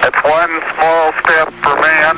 It's one small step for man,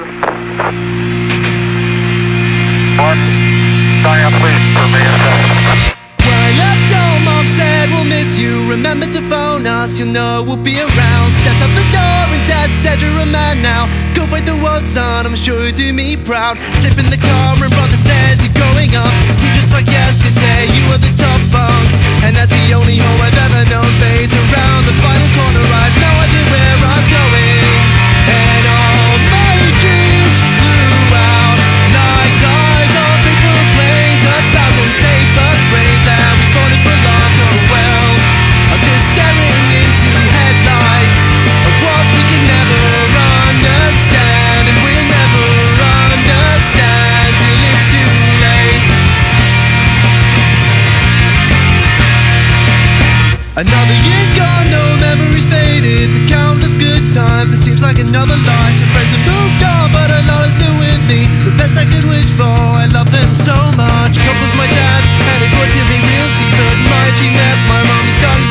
one giant leap for mankind. When I left home, Mom said we'll miss you. Remember to phone us, you'll know we'll be around. Stepped out the door and Dad said you're a man now. Go fight the world, son, I'm sure you'll do me proud. Slip in the car and brother says you're going up. Seems just like yesterday, you were the top bunk. And as the only home I've ever known fades around the final corner, I've no idea where I'm going. And all my dreams flew out like lies on paper planes, 1,000 paper trains, and we thought it belonged. Oh well, I'm just staring into headlights of what we can never understand, and we'll never understand till it's too late. Another year gone, no memories faded. The countless good times, it seems like another life. Some friends have moved on, but a lot is still with me. The best I could wish for, I love them so much. Coupled with my dad, and his words hit me real deep. But my G met my mom, started